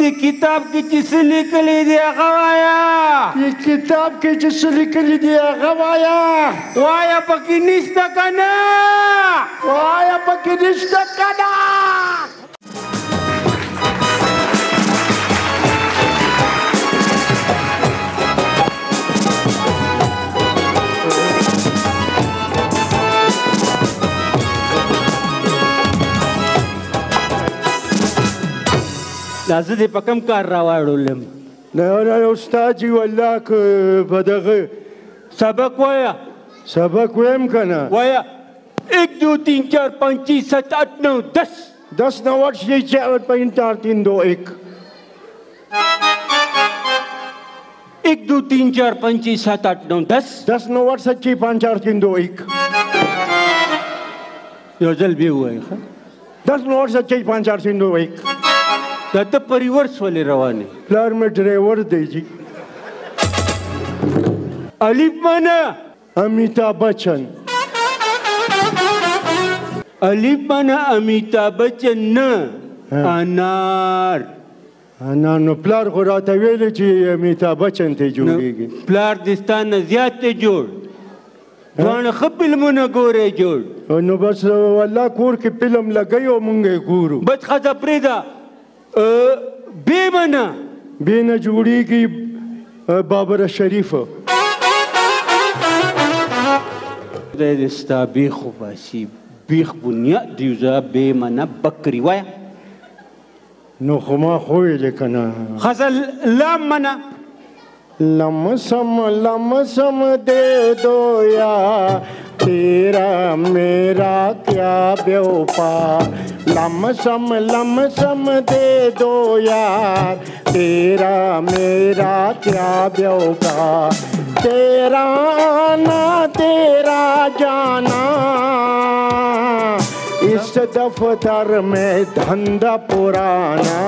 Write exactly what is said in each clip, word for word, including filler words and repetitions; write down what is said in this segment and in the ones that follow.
دې کتاب کې چې څه لیکلي دي هغه وایه. دې کتاب کې چې څه لیکلي دي هغه وایه. وایه پکې نشته که نه؟ وایه پکې نشته که نه؟ دا زه دې په کوم کار راواړولم؟ نه نه استاد جي والله که په دغه سبق وایه. سبق ویم که نه؟ وایه ایک دو تین چار پانچ چھ سات آٹھ نو دس. دس نو آٹھ چھ چار پانچ چار تین دو ایک. ایک دو تین چار پانچ چھ سات آٹھ نو دس. دس نو آٹھ سات چھ پانچ چار تین دو ایک. یو ځل بیا ووایه ښه. دس نو آٹھ سات چھ پانچ چار تین دو ایک. دا ته په ریورس ولې روان یې؟ پلار مې ډرایور دی جي. الف مانا امیتابھ بچن. الف مانا امیتابھ بچن نه انار. انا نو پلار خو راته ویلې چې امیتابھ بچن ته جوړېږي. پلار دې ستا نه زیات دی جوړ. دواړه ښه فلمونه ګورې جوړ. نو بس والله کور کې فلم لګوي او مونږ یې ګورو. بس ښځه پرېږده. بې مانا بې نه جوړېږي بابر شریف. خدای دې ستا بیخ وباسي. بیخ بنیاد دې وزه بې مانا بکري وایه. نو خو ما خو ویلې که نه؟ ښځه لام مانا لمسم لمسم دے دو یا تیرا میرا کیا بیوپا. لمسم لمسم دے دو یار تیرا میرا کیا بیوپا. تیرا آنا تیرا جانا اس دفتر میں دھندا پرانا.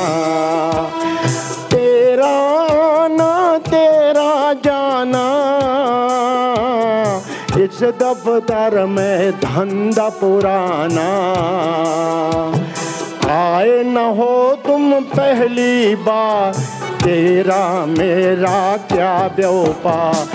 تیرا آنا تیرا جانا اس دفتر میں دھندا پرانا. آئے نہ ہو تم پہلی بار تیرا میرا کیا بیوپا.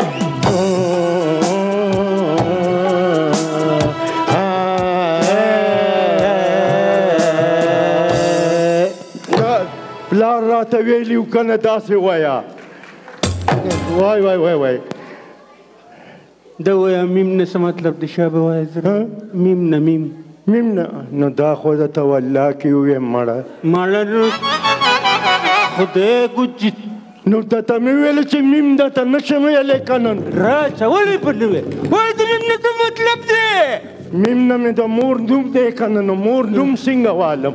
پلار راته ویلي و که نه داسې وایه. وای وای وای وای ده وایه میم نه څه مطلب د شابه وایه زه میم نه میم میم نه. نو دا خو درته والله کې وویم مړه. مړه نو خدای ګوجي. نو درته مې ویل چې میم درته نه شم ویلی که نه؟ راشه ولې په نه وایې؟ وایه د میم نه څه مطلب دی؟ میم نه مې د مور نوم دی که نه؟ نو مور نوم څنګه والم؟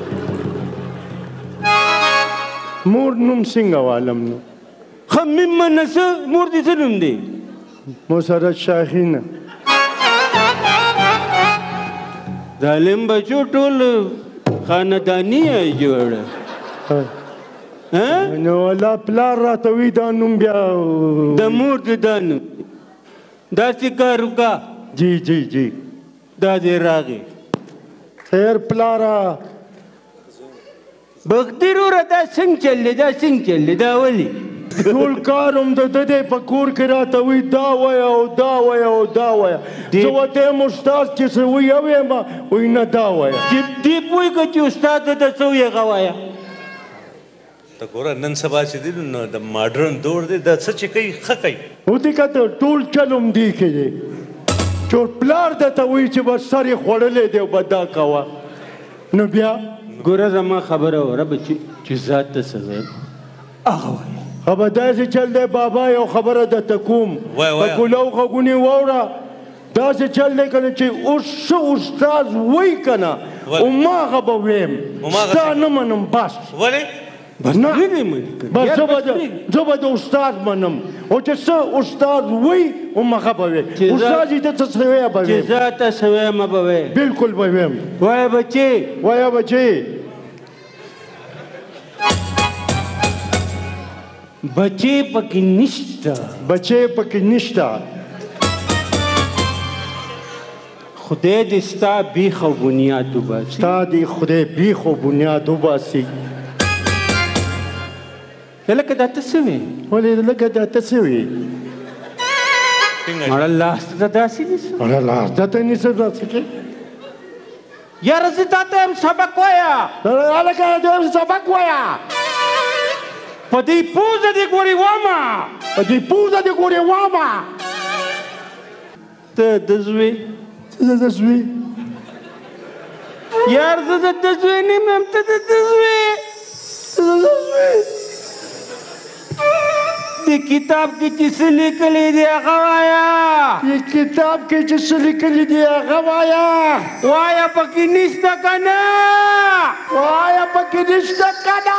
مور نوم څنګه والم؟ نو ښه میم منه څه مور دې څه نوم دی؟ مسرت شاهینه. ظالم بچو ټول خانداني یې جوړه. نو والله پلار راته وی دا نوم بیا د مور د دا نوم داسې کار وکړه. جی جی جی دا دې راغی. خیر پلاره بختي وروره دا څنګه چل دی دا څنګه چل دی دا ولې؟ ټول کار هم د ده دی په کور کې راته وایي دا وایه او دا وایه او دا وایه. زه ورته یم استاد چې څه وایي ویم وایي نه دا وایه. چې دې پوهېږه چې استاد درته څه وایي هغه وایه. ته ګوره نن سبا چې دی نو د ماډرن دور دی دا څه چې کوي ښه کوي. ودې که ته ټول چل هم دې کې دی چې پلار درته وایي چې بس سر یې خوړلی دی او به دا کوه. نو بیا ګوره زما خبره وره بچي چې ذات ته څه وایم هغه وایه. خبر داسې چل دی بابا یو خبره درته کوم په ګلو غوږونې واوره. داسې چل دی که نه چې اوس څه استاد وایي که نه هماغه به ویم. ستا نه منم بس. ولې؟ بس نه دې مني بس زه به د استاد منم او چې څه استاد وایي هماغه به ویم. استاد یې ته څه څه وایه به ویم. چې زه ته څه وایم به وایې. بلکل به ویم. وایه بچې وایه بچې. بچې پکې نشته. بچې پکې نشته. خدای دې ستا بیخ او بنیاد وباسي. ستا دې خدای بیخ او بنیاد وباسي. لکه دا ته څه وې ولې لکه دا ته څه وې مړه لاس ته داسې نیسه مړه لاس ته ته نیسه داسې کې یاره زه تا ته یم سبق وایه هلکه ته سبق وایه په دې پوزه دې ګورې وامه په دې پوزه دې ګورې وامه ته د زوی زه د زوی یار زه د د زوی نه یم ته د د زوی زه د زوی دې کتاب کې چې څه لیکلي دي هغه وایه دې کتاب کې چې څه لیکلي دي هغه وایه وایه پکې نشته که نه وایه پکې نشته که نه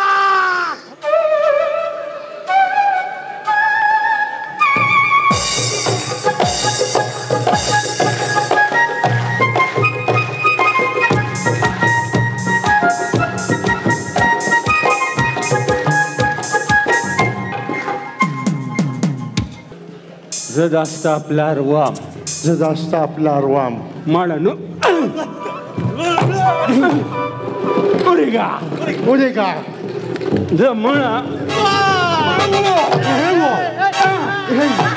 زه دا ستا پلار وام زه دا ستا پلار وام مړه نو ورېږه ورېږه زه مړه Hey!